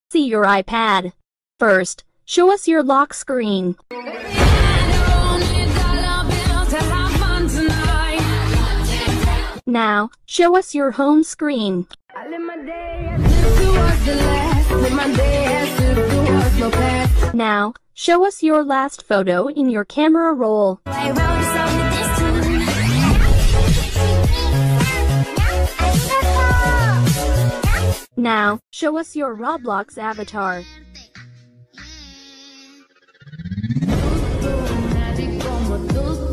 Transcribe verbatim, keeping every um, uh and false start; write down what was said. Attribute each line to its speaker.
Speaker 1: See your iPad. First, show us your lock screen. Now, show us your home screen. Now, show us your last photo in your camera roll. Now, show us your Roblox avatar.
Speaker 2: Magic como tú